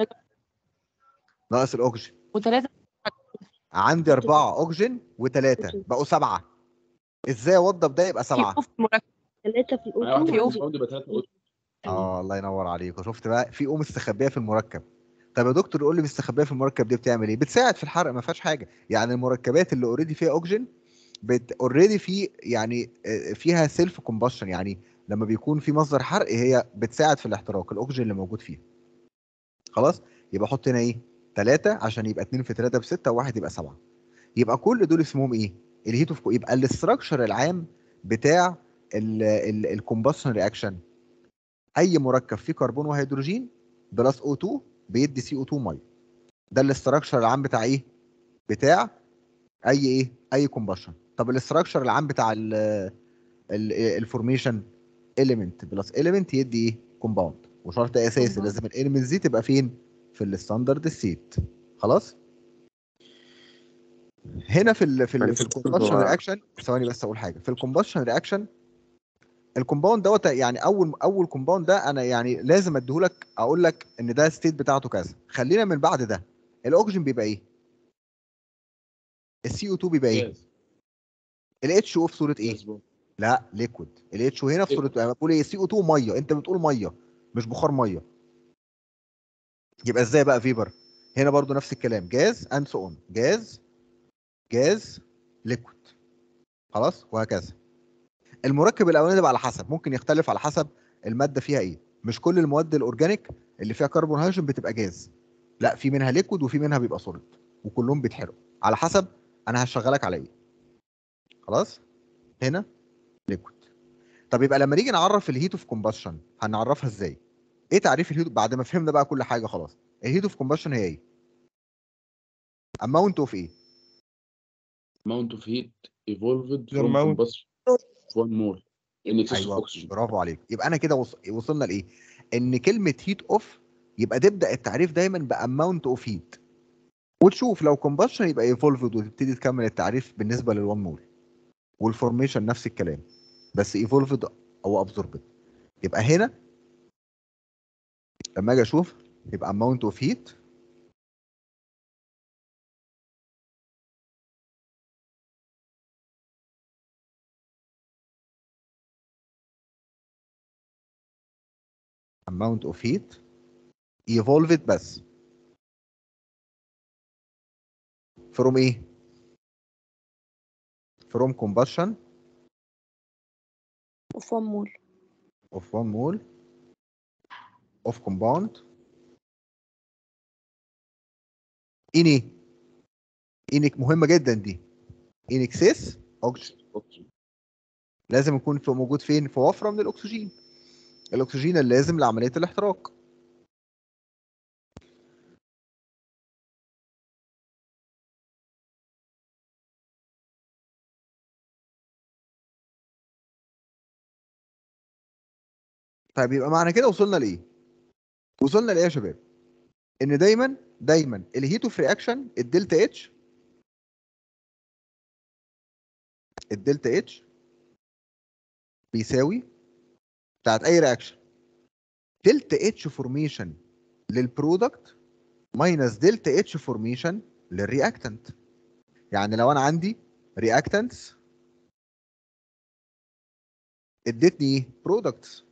ناقص الاكسجين. وثلاثة عندي 4 اكسجين و3 بقوا 7. ازاي اوضب ده يبقى في 7؟ أوف مركب. 3 في معايا واحده الأوتو في أوف. الكومباوند يبقى 3 O2. الله ينور عليك. شفت بقى في مستخبيه في المركب. طب يا دكتور قول لي مستخبيه في المركب دي بتعمل ايه؟ بتساعد في الحرق، ما فيهاش حاجه. يعني المركبات اللي اوريدي فيها اوكسجين اوريدي في يعني فيها سيلف كومبشن، يعني لما بيكون في مصدر حرق هي بتساعد في الاحتراق، الاكسجين اللي موجود فيها. خلاص، يبقى احط هنا ايه؟ 3 عشان يبقى 2 في 3 ب6 و1 يبقى 7. يبقى كل دول اسمهم ايه؟ الهيت اوف. يبقى الاستراكشر العام بتاع الكومبشن رياكشن، اي مركب فيه كربون وهيدروجين بلس O2 بيدي CO2 ميه. ده الاستراكشر العام بتاع ايه؟ بتاع اي ايه؟ اي كومبشن. طب الاستراكشر العام بتاع الفورميشن، element بلس element يدي ايه؟ كومباوند. وشرط اساسي Compound. لازم الاليمنتس دي تبقى فين؟ في الستاندرد ستيت. خلاص. هنا في الكومبشن رياكشن، ثواني بس اقول حاجه. في الكومبشن رياكشن الكومباوند دوت، يعني اول كومباوند ده انا يعني لازم اديهولك اقول لك ان ده ستيت بتاعته كذا. خلينا من بعد ده، الاكسجين بيبقى ايه؟ الCO2 بيبقى ايه؟ جاز. الHO في صوره ايه؟ جاز بقى. لا ليكويد. الHO هنا في صوره، انا بقول ايه؟ CO2 ميه، انت بتقول ميه مش بخار ميه. يبقى ازاي بقى فيبر؟ هنا برضو نفس الكلام، جاز اند سو اون، جاز ليكويد. خلاص، وهكذا. المركب الاولاني ده بقى على حسب، ممكن يختلف على حسب الماده فيها ايه. مش كل المواد الاورجانيك اللي فيها كربون هيدروجين بتبقى جاز، لا في منها ليكويد وفي منها بيبقى سوليد، وكلهم بيتحرقوا على حسب انا هشغلك على ايه. خلاص، هنا ليكويد. طب يبقى لما نيجي نعرف الهيت اوف كومبشن هنعرفها ازاي؟ ايه تعريف الهيت بعد ما فهمنا بقى كل حاجه خلاص؟ الهيت اوف كومبشن هي ايه؟ اماونت اوف ايه؟ amount of heat evolved The from amount. combustion. 1 مول ان اكسس ايوه اوكسجين. برافو عليك. يبقى انا كده وصلنا لايه؟ ان كلمه هيت اوف يبقى تبدا التعريف دايما باماونت اوف هيت، وتشوف لو كومبشن يبقى ايفولفد وتبتدي تكمل التعريف بالنسبه لل1 مول، والفورميشن نفس الكلام بس ايفولفد او ابزوربد. يبقى هنا لما اجي اشوف يبقى اماونت اوف هيت amount of heat evolved بس from ايه؟ from combustion of 1 mole of 1 mole of compound in ايه؟ in مهمة جدا دي. in excess oxygen. لازم يكون موجود فين؟ في وفرة من الأكسجين. الأكسجين اللازم لعملية الاحتراق. طيب يبقى معنى كده وصلنا لإيه؟ وصلنا لإيه يا شباب؟ إن دايما الهيت اوف رياكشن الدلتا اتش بيساوي بتاعت أي رياكشن دلتا اتش فورميشن للبرودكت ماينس دلتا اتش فورميشن للرياكتنت. يعني لو انا عندي رياكتنتس ادتني ايه؟ برودكتس.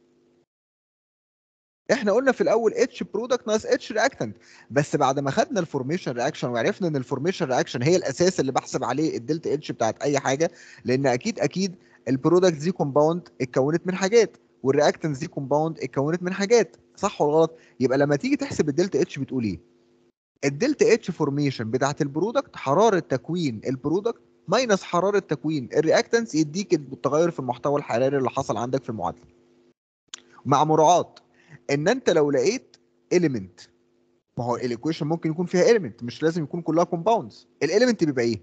احنا قلنا في الاول اتش برودكت ناقص اتش رياكتنت، بس بعد ما خدنا الفورميشن رياكشن وعرفنا ان الفورميشن رياكشن هي الاساس اللي بحسب عليه الدلتا اتش بتاعت اي حاجه، لان اكيد البرودكت دي كومباوند اتكونت من حاجات، والرياكتنتس دي كومباوند اتكونت من حاجات، صح ولا غلط؟ يبقى لما تيجي تحسب الدلتا اتش بتقول ايه؟ الدلتا اتش فورميشن بتاعت البرودكت حراره تكوين البرودكت ماينس حراره تكوين الرياكتنس يديك التغير في المحتوى الحراري اللي حصل عندك في المعادله، مع مراعاه ان انت لو لقيت اليمنت، ما هو الايكويشن ممكن يكون فيها اليمنت مش لازم يكون كلها كومباوندز، الاليمنت بيبقى ايه؟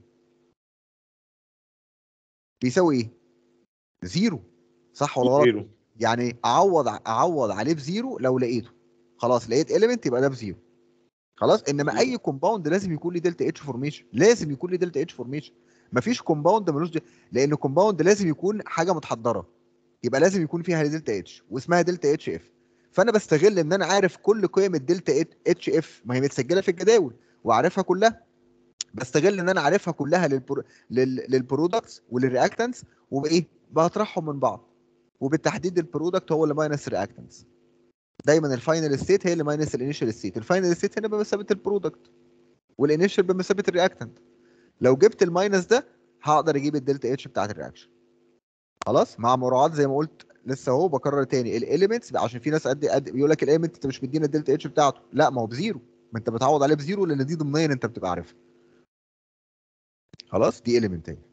بيساوي ايه؟ زيرو، صح ولا غلط؟ زيرو. يعني اعوض عليه بزيرو لو لقيته، خلاص لقيت اليمنت يبقى ده بزيرو، خلاص. انما اي كومباوند لازم يكون ليه دلتا اتش فورميشن، لازم يكون ليه دلتا اتش فورميشن. مفيش كومباوند ملوش لان كومباوند لازم يكون حاجه متحضره، يبقى لازم يكون فيها دلتا اتش واسمها دلتا اتش اف. فانا بستغل ان انا عارف كل قيم الدلتا اتش اف، ما هي متسجله في الجداول وعارفها كلها، بستغل ان انا عارفها كلها للبرودكتس وللرياكتنتس، وبايه؟ بطرحهم من بعض، وبالتحديد البرودكت هو اللي ماينس الرياكتنتس. دايما الفاينل ستيت هي اللي ماينس الانيشال ستيت، الفاينل ستيت هنا بمثابه البرودكت والانيشال بمثابه الرياكتنت. لو جبت الماينس ده هقدر اجيب الدلتا اتش بتاعت الرياكشن، خلاص. مع مراعاه زي ما قلت لسه اهو بكرر تاني الاليمنتس، عشان في ناس قد بيقول لك الاليمنت انت مش مدينا الدلتا اتش بتاعته، لا ما هو بزيرو، ما انت بتعوض عليه بزيرو لان دي ضمنيا انت بتبقى عارفها، خلاص. دي اليمنت اهي.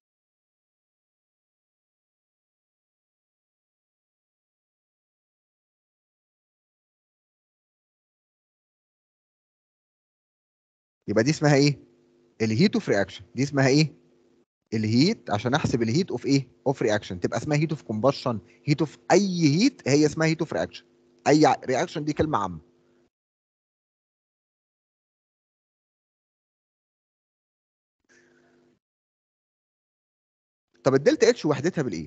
يبقى دي اسمها ايه؟ الهيت اوف رياكشن. دي اسمها ايه؟ الهيت. عشان احسب الهيت اوف ايه؟ اوف رياكشن تبقى اسمها هيت اوف كومبشن، هيت اوف اي هيت هي اسمها هيت اوف رياكشن. اي رياكشن دي كلمه عامه. طب الدلتا اتش وحدتها بالايه؟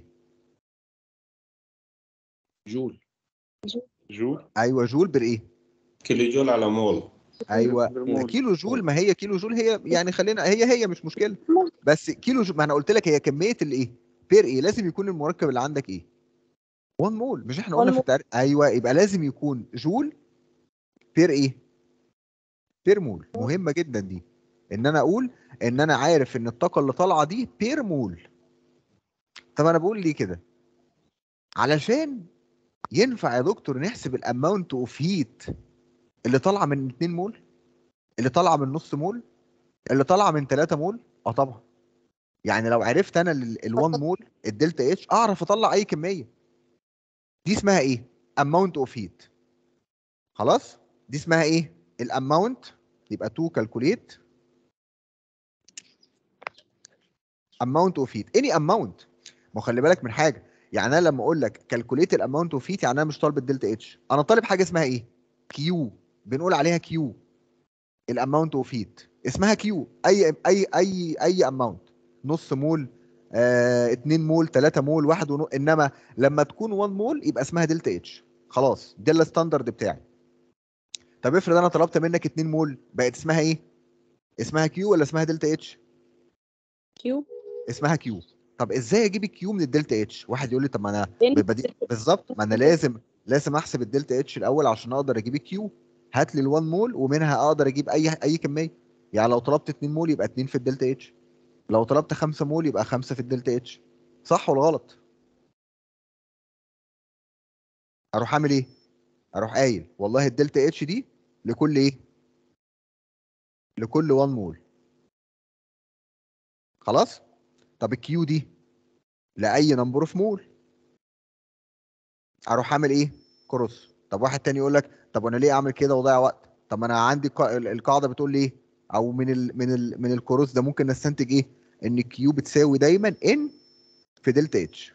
جول. جول. ايوه جول بالايه؟ كيلو جول على مول. ايوه بالمول. كيلو جول. ما هي كيلو جول هي يعني خلينا هي مش مشكله، بس كيلو جول ما انا قلت لك هي كميه الايه؟ بير ايه؟ لازم يكون المركب اللي عندك ايه؟ 1 مول. مش احنا قلنا في التعريف؟ ايوه يبقى لازم يكون جول بير ايه؟ بير مول. مهمه جدا دي، ان انا اقول ان انا عارف ان الطاقه اللي طالعه دي بير مول. طب انا بقول ليه كده؟ علشان ينفع يا دكتور نحسب الاماونت اوف هيت اللي طالعه من 2 مول، اللي طالعه من نص مول، اللي طالعه من 3 مول. اه طبعا. يعني لو عرفت انا ال1 مول الدلتا اتش اعرف اطلع اي كميه. دي اسمها ايه؟ اماونت اوف هيت. خلاص. دي اسمها ايه؟ الاماونت. يبقى تو كالكوليت اماونت اوف هيت اني اماونت. ما خلي بالك من حاجه، يعني انا لما اقول لك كالكوليت الاماونت اوف هيت، يعني انا مش طالب الدلتا اتش، انا طالب حاجه اسمها ايه؟ كيو، بنقول عليها كيو. الاماونت اوف هيت اسمها كيو، اي اماونت، نص مول، 2 مول، 3 مول، 1 انما لما تكون 1 مول يبقى اسمها دلتا اتش. خلاص ده الستاندرد بتاعي. طب افرض انا طلبت منك 2 مول، بقت اسمها ايه؟ اسمها كيو ولا اسمها دلتا اتش؟ كيو. اسمها كيو. طب ازاي اجيب الكيو من الدلتا اتش؟ واحد يقول لي طب ما انا لأن بالظبط، ما انا لازم احسب الدلتا اتش الاول عشان اقدر اجيب الكيو. هات لي ال1 مول ومنها اقدر اجيب اي كميه. يعني لو طلبت 2 مول يبقى 2 في الدلتا اتش، لو طلبت 5 مول يبقى 5 في الدلتا اتش. صح ولا غلط؟ اروح اعمل ايه؟ اروح قايل والله الدلتا اتش دي لكل ايه؟ لكل 1 مول. خلاص. طب الكيو دي لاي نمبر اوف مول. اروح اعمل ايه؟ كروس. طب واحد تاني يقول لك طب وانا ليه اعمل كده واضيع وقت؟ طب ما انا عندي القاعده بتقول لي ايه؟ او من الكروس ده ممكن نستنتج ايه؟ ان الكيو بتساوي دايما ان في دلتا اتش.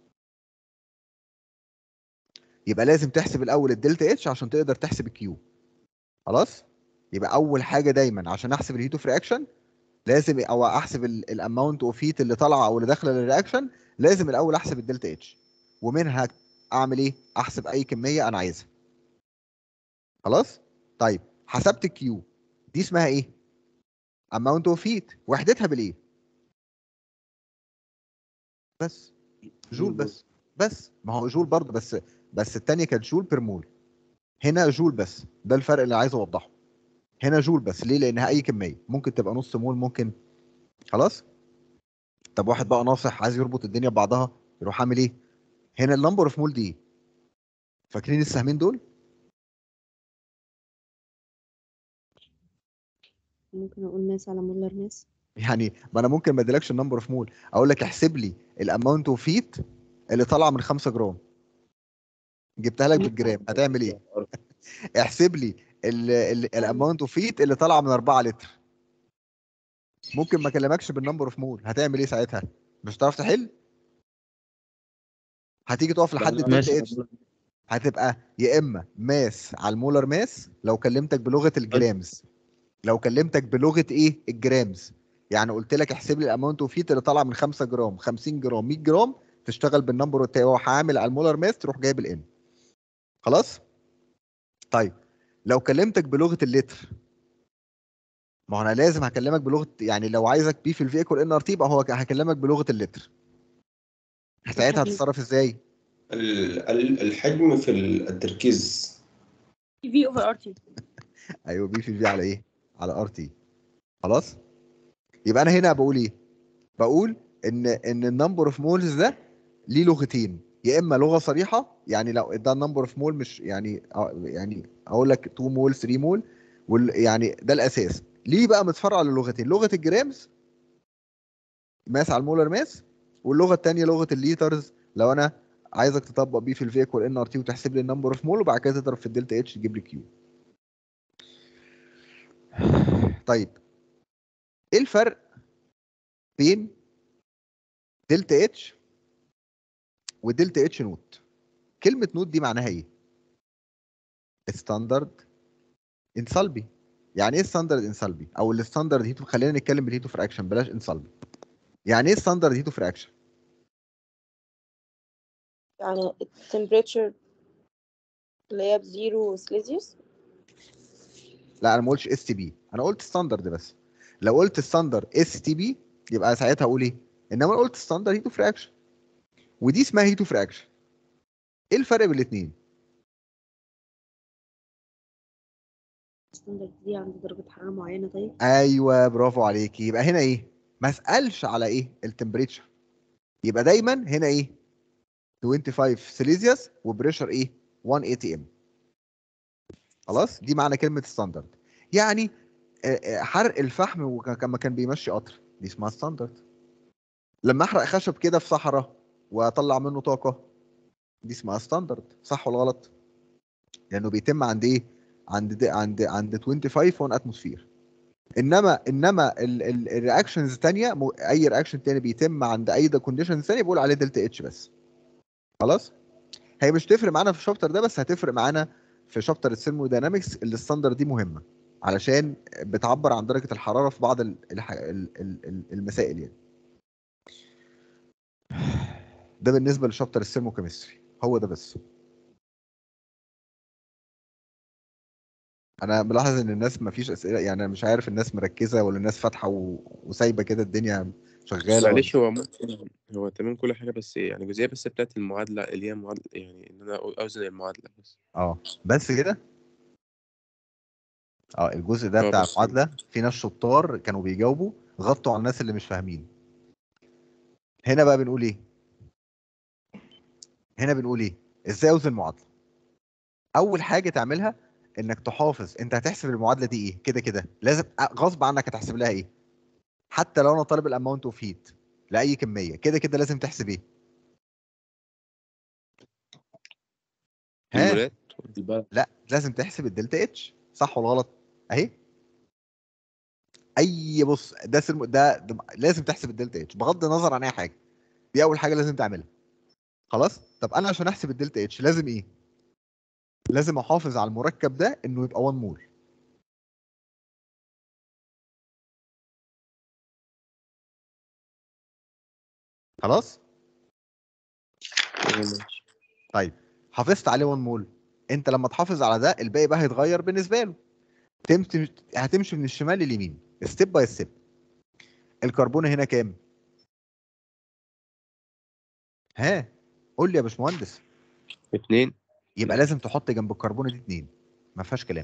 يبقى لازم تحسب الاول الدلتا اتش عشان تقدر تحسب الكيو. خلاص. يبقى اول حاجه دايما عشان احسب الهيت اوف رياكشن لازم، او احسب الاماونت اوف هيت اللي طالعه او اللي داخله للرياكشن، لازم الاول احسب الدلتا اتش، ومنها اعمل ايه؟ احسب اي كميه انا عايزها. خلاص. طيب حسبت الكيو دي اسمها ايه؟ اماونت اوف هيت، وحدتها بالايه؟ بس جول بس. بس ما هو جول برضه، بس الثانيه كانت جول بير مول، هنا جول بس. ده الفرق اللي عايز اوضحه. هنا جول بس ليه؟ لانها اي كميه، ممكن تبقى نص مول، ممكن. خلاص. طب واحد بقى ناصح عايز يربط الدنيا ببعضها، يروح عامل ايه؟ هنا النمبر اوف مول دي، فاكرين السهمين دول؟ ممكن اقول ماس على مولر ماس. يعني ما انا ممكن ما اديلكش النمبر اوف مول، اقول لك احسب لي الاماونت اوف هيت اللي طالعه من 5 جرام، جبتها لك بالجرام، هتعمل ايه؟ احسب لي الاماونت اوف هيت اللي طالعه من 4 لتر، ممكن ما اكلمكش بالنمبر اوف مول، هتعمل ايه ساعتها؟ مش هتعرف تحل. هتيجي تقف لحد الدلتا اتش، هتبقى يا اما ماس على المولر ماس لو كلمتك بلغه الجرامز، لو كلمتك بلغه ايه؟ الجرامز. يعني قلت لك احسب لي الاماونت اوف هيت اللي طالعه من 5 جرام، 50 جرام، 100 جرام، تشتغل بالنمبر بتاعي وهعمل على المولر ماس تروح جايب الان. خلاص. طيب لو كلمتك بلغه اللتر، ما هو انا لازم هكلمك بلغه، يعني لو عايزك بي في الفي ايكوال ان ار تي يبقى هو هكلمك بلغه اللتر. ساعتها هتتصرف ازاي؟ الحجم في التركيز. في اوفر ار تي. ايوه بي في الفي على ايه؟ على ار تي. خلاص. يبقى انا هنا بقول ايه؟ بقول ان النمبر اوف مولز ده ليه لغتين، يا اما لغه صريحه، يعني لو ده النمبر اوف مول، مش يعني يعني اقول لك 2 مول 3 مول، يعني ده الاساس. ليه بقى متفرع للغتين؟ لغه الجرامز ماس على المولر ماس، واللغه الثانيه لغه الليترز، لو انا عايزك تطبق بيه في الفي ايكوال ان ار تي وتحسب لي النمبر اوف مول، وبعد كده تضرب في الدلتا اتش تجيب لي كيو. طيب ايه الفرق بين دلتا اتش ودلتا اتش نوت؟ كلمه نوت دي معناها ايه؟ ستاندرد انسالبي. يعني ايه ستاندرد انسالبي؟ او الستاندرد هيتو، خلينا نتكلم بالهيتو في اكشن بلاش انسالبي. يعني ايه ستاندرد هيتو في اكشن؟ يعني التمبريتشر اللي هي بزيرو سليزيوس. لا انا ما قلتش اس تي بي، انا قلت ستاندرد بس. لو قلت ستاندرد اس تي بي يبقى ساعتها اقول ايه؟ انما قلت ستاندرد هيتو في اكشن، ودي اسمها هيتو في اكشن. ايه الفرق بين الاثنين؟ الستاندرد دي عند درجة حرارة معينة. طيب ايوه برافو عليكي. يبقى هنا ايه؟ ما اسالش على ايه؟ التمبريتشر. يبقى دايما هنا ايه؟ 25 سيليزيوس وبريشر ايه؟ 180 ام. خلاص. دي معنى كلمه ستاندرد. يعني حرق الفحم وكما كان بيمشي قطر، دي اسمها ستاندرد. لما احرق خشب كده في صحراء واطلع منه طاقه، دي اسمها ستاندرد. صح ولا غلط؟ لانه بيتم عند ايه؟ عند 25 1 اتموسفير. انما الرياكشنز الثانيه، اي رياكشن تاني بيتم عند اي كونديشن ثانيه بيقول عليه دلتا اتش بس. خلاص. هي مش تفرق معانا في الشابتر ده، بس هتفرق معانا في شابتر الثيرموداينامكس. الستاندرد دي مهمه علشان بتعبر عن درجه الحراره في بعض المسائل يعني. ده بالنسبه لشابتر الثيرموكيمستري، هو ده بس. انا ملاحظ ان الناس ما فيش اسئله، يعني انا مش عارف الناس مركزه ولا الناس فاتحه وسايبه كده الدنيا شغاله معلش، هو ممكن هو تمام كل حاجة، بس يعني الجزئية بس بتاعت المعادلة اللي هي معادلة، يعني إن أنا أوزن المعادلة بس. بس كده. الجزء ده بتاع بس المعادله في ناس شطار كانوا بيجاوبوا، غطوا على الناس اللي مش فاهمين. هنا بقى بنقول ايه؟ ازاي اوزن المعادله؟ اول حاجه تعملها انك تحافظ انت هتحسب المعادله دي ايه. كده كده لازم غصب عنك هتحسب لها ايه. حتى لو انا طالب الاماونت اوف هيت لاي كميه، كده كده لازم تحسب ايه. ها؟ المولات. لا، لازم تحسب الدلتا اتش، صح ولا غلط؟ اهي. بص، ده لازم تحسب الدلتا اتش بغض النظر عن اي حاجه. دي اول حاجه لازم تعملها. خلاص. طب انا عشان احسب الدلتا اتش لازم ايه؟ لازم احافظ على المركب ده انه يبقى 1 مول. خلاص. طيب حافظت عليه 1 مول. انت لما تحافظ على ده الباقي بقى هيتغير بالنسبه له. هتمشي من الشمال لليمين ستيب باي ستيب. الكربون هنا كام؟ ها؟ قول لي يا باشمهندس. 2. يبقى لازم تحط جنب الكربون دي 2، ما فيهاش كلام.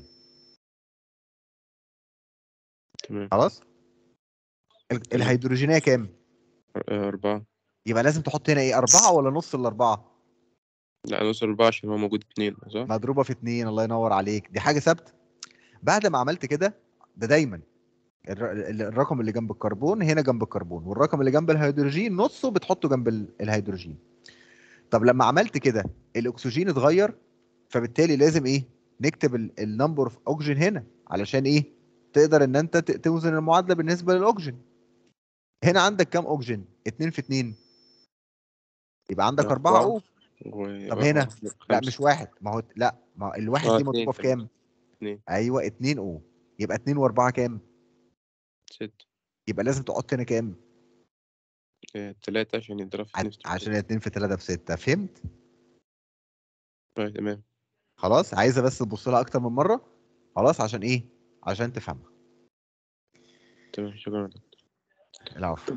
تمام. خلاص. الهيدروجينيه كام؟ 4. يبقى لازم تحط هنا ايه، 4 ولا نص الاربعه؟ لا، نوصل 4 عشان هو موجود 2، صح؟ مضروبه في 2. الله ينور عليك، دي حاجه ثابته. بعد ما عملت كده، ده دايما الرقم اللي جنب الكربون هنا جنب الكربون، والرقم اللي جنب الهيدروجين نصه بتحطه جنب الهيدروجين. طب لما عملت كده الاكسجين اتغير، فبالتالي لازم ايه، نكتب النمبر اوف اوكسجين هنا علشان ايه، تقدر ان انت توزن المعادله بالنسبه للاوكسجين. هنا عندك كام اوكسجين؟ 2 في 2، يبقى عندك 4 4 او. طب هنا لا مش 5. واحد، ما هو لا، ما هو الواحد دي 2 مضروبه في تمام. كام؟ 2. ايوه 2 او. يبقى 2 و4 كام؟ 6. يبقى لازم تحط هنا كام؟ 3 عشان يتضرب في 2 في 3. عشان 2 في 3 ب6. فهمت؟ تمام. خلاص. عايزه بس تبص لها اكتر من مره. خلاص. عشان ايه؟ عشان تفهمها. تمام، شكرا. العفو.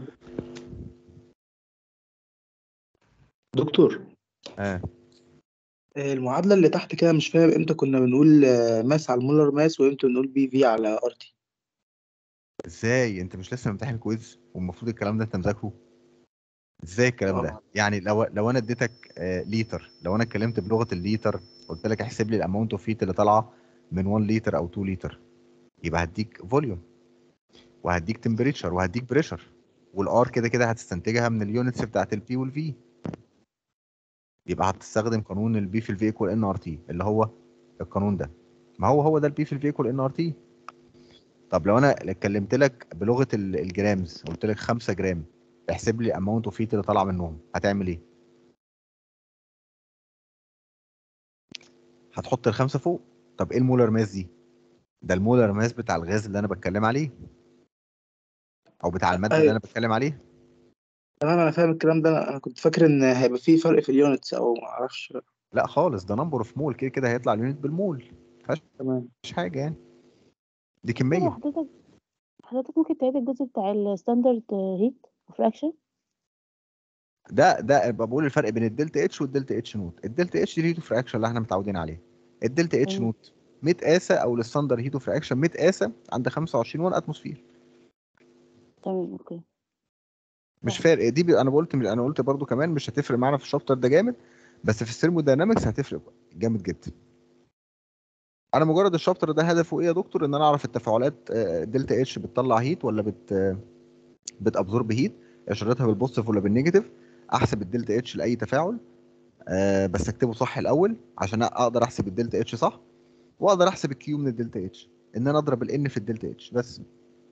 دكتور، اه المعادلة اللي تحت كده مش فاهم امتى كنا بنقول ماس على المولر ماس وامتى بنقول بي في على ار تي. ازاي انت مش لسه ممتحن كويز والمفروض الكلام ده انت مذاكره؟ ازاي الكلام ده؟ يعني لو انا اديتك لتر، لو انا اتكلمت بلغه الليتر قلت لك احسب لي الاماونت اوف هيت اللي طالعه من 1 لتر او 2 لتر، يبقى هديك فوليوم وهديك تمبريتشر وهديك بريشر، والار كده كده هتستنتجها من اليونتس بتاعت البي والفي. يبقى هتستخدم قانون البي في الفي ايكوال ان ار تي، اللي هو القانون ده. ما هو ده البي في الفي ايكوال ان ار تي. طب لو انا اتكلمت لك بلغه الجرامز قلت لك 5 جرام احسب لي اماونت اوف هيت اللي طالعه منهم، هتعمل ايه؟ هتحط الخمسه فوق. طب ايه المولر ماس دي؟ ده المولر ماس بتاع الغاز اللي انا بتكلم عليه، او بتاع الماده اللي ايوه انا بتكلم عليه. تمام، انا فاهم الكلام ده. انا كنت فاكر ان هيبقى فيه فرق في اليونتس او معرفش. لا خالص، ده نمبر اوف مول، كده كده هيطلع اليونت بالمول، مفيهاش تمام. حاجه يعني، دي دكتور، كميه. حضرتك ممكن تعيد الجزء بتاع الستاندرد هيت اوف رياكشن؟ ده بقول الفرق بين الدلتا اتش والدلتا اتش نوت. الدلتا اتش دي هيت اوف رياكشن اللي احنا متعودين عليه. الدلتا اتش نوت متقاسه، او الستاندرد هيت اوف رياكشن متقاسه عند 25 1 اتموسفير. تمام، اوكي. مش فارق دي انا قلت برضو كمان مش هتفرق معانا في الشابتر ده جامد، بس في الثيرموداينامكس هتفرق جامد جدا. انا مجرد الشابتر ده هدفه ايه يا دكتور؟ ان انا اعرف التفاعلات دلتا اتش بتطلع هيت ولا بتابزورب هيت، اشارتها بالبوزيتيف ولا بالنيجاتيف، احسب الدلتا اتش لاي تفاعل. بس اكتبه صح الاول عشان اقدر احسب الدلتا اتش صح، واقدر احسب الكيو من الدلتا اتش، ان انا اضرب الان في الدلتا اتش بس.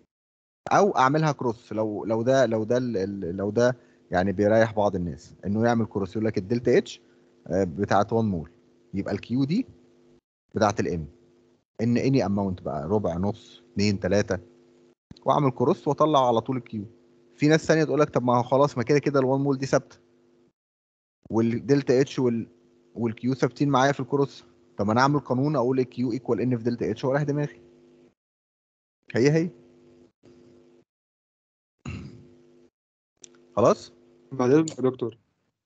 او اعملها كروس لو ده يعني بيريح بعض الناس انه يعمل كروس، يقول لك الدلتا اتش بتاعت 1 مول يبقى الكيو دي بتاعت الام، ان اني اماونت بقى ربع نص 2 3، واعمل كروس واطلع على طول الكيو. في ناس ثانيه تقول لك طب ما هو خلاص ما كده كده ال1 مول دي ثابته والدلتا اتش والكيو ثابتين معايا في الكروس، طب انا اعمل قانون اقول الكيو ايكوال ان في دلتا اتش واريح دماغي. هي خلاص. بعدين يا دكتور،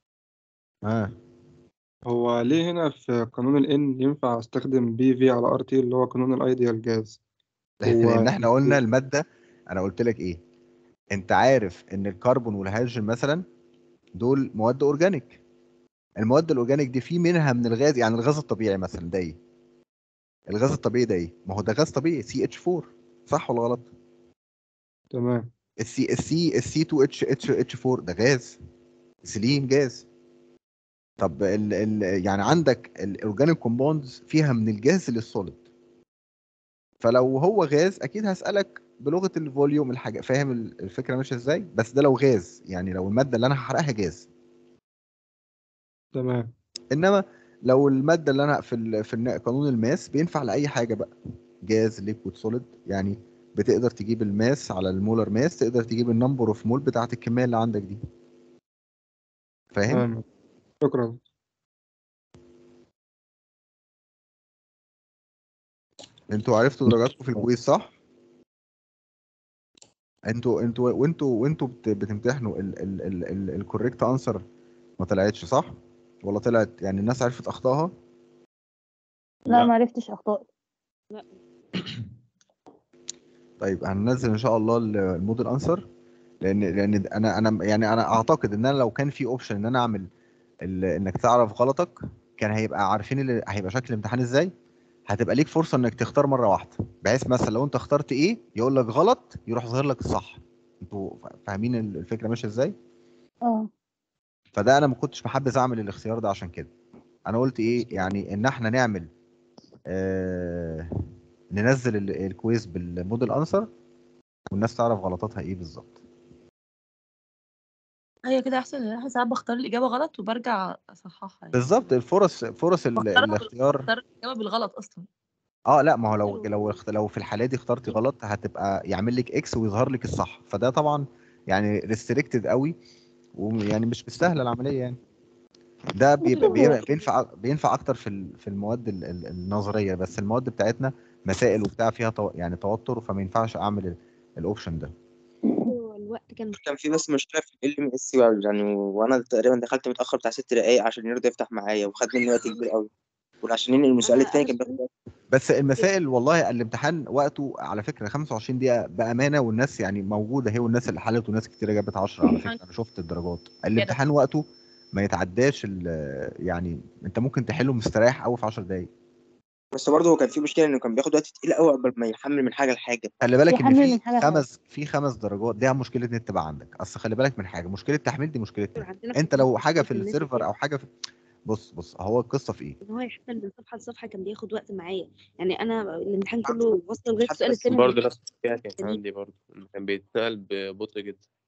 هو ليه هنا في قانون ال N ينفع استخدم بي في على ار تي اللي هو قانون الايديال جاز؟ هو لان احنا قلنا الماده، انا قلت لك ايه، انت عارف ان الكربون والهيدروجين مثلا دول مواد اورجانيك. المواد الاورجانيك دي في منها من الغاز، يعني الغاز الطبيعي مثلا ده ايه؟ الغاز الطبيعي ده ايه؟ ما هو ده غاز طبيعي CH4، صح ولا غلط؟ تمام. السي 2 اتش 4 ده غاز، سليم جاز. طب يعني عندك الاورجانيك كومباوندز فيها من الجاز للسوليد، فلو هو غاز اكيد هسالك بلغه الفوليوم الحاجه، فاهم الفكره ماشيه ازاي؟ بس ده لو غاز، يعني لو الماده اللي انا هحرقها جاز. تمام. انما لو الماده اللي انا قانون الماس بينفع لاي حاجه بقى، جاز ليكويد سوليد، يعني بتقدر تجيب الماس على المولر ماس، تقدر تجيب النمبر اوف مول بتاعت الكميه اللي عندك دي، فاهم؟ تمام، شكرا. انتوا عرفتوا درجاتكم في الكويز صح؟ انتوا بتمتحنوا الكوريكت انسر ما طلعتش صح؟ ولا طلعت يعني الناس عرفت اخطائها؟ لا ما عرفتش اخطائي. طيب هننزل ان شاء الله الموديل انسر، لان انا اعتقد ان انا لو كان في اوبشن ان انا اعمل انك تعرف غلطك، كان هيبقى عارفين اللي هيبقى شكل الامتحان ازاي. هتبقى ليك فرصه انك تختار مره واحده، بحيث مثلا لو انت اخترت ايه يقول لك غلط يروح ظاهر لك الصح. انتوا فاهمين الفكره ماشيه ازاي؟ اه فده انا ما كنتش محبذ اعمل الاختيار ده، عشان كده انا قلت ايه يعني ان احنا نعمل ننزل الكويز بالموديل انسر والناس تعرف غلطاتها ايه بالظبط. هي كده احسن، لان انا ساعات بختار الاجابه غلط وبرجع اصححها يعني. بالظبط، فرص الاختيار. بختار الاجابه بالغلط اصلا. لا ما هو لو في الحالة دي اخترتي غلط هتبقى يعمل لك اكس ويظهر لك الصح، فده طبعا يعني ريستريكتد قوي، ويعني مش بالسهلة العملية يعني. ده بينفع اكتر في المواد النظرية، بس المواد بتاعتنا مسائل وبتاع فيها يعني توتر، فما ينفعش اعمل الاوبشن ده. الوقت كان في بس مشكلة في LMS يعني، وأنا تقريبا دخلت متأخر بتاع 6 دقايق عشان يرضى يفتح معايا، وخد مني وقت كبير قوي، وعشان ينقل المسألة التاني كان بياخد وقت. بس المسائل والله الامتحان وقته على فكرة 25 دقيقة بأمانة، والناس يعني موجودة هي، والناس اللي حلت وناس كتيرة جابت 10 على فكرة، أنا شفت الدرجات. الامتحان وقته ما يتعداش يعني أنت ممكن تحله مستريح قوي في 10 دقايق. بس برضه هو كان في مشكلة إنه كان بياخد وقت تقيل قوي قبل ما يحمل من حاجة لحاجة. خلي بالك إن يحمل من حاجة لحاجة. في 5 درجات، دي مشكلة نت بقى عندك. أصل خلي بالك من حاجة، مشكلة تحميل دي مشكلة نت. عندنا في أنت لو حاجة في في النت السيرفر كده. أو حاجة في بص هو القصة في إيه؟ ان هو يحمل من صفحه لصفحه كان بياخد وقت معايا، يعني انا الامتحان كله وصل لغايه حتى السؤال بس الثاني برضه نفس فيها كان عندي برضه، كان بيتنقل ببطء جدا.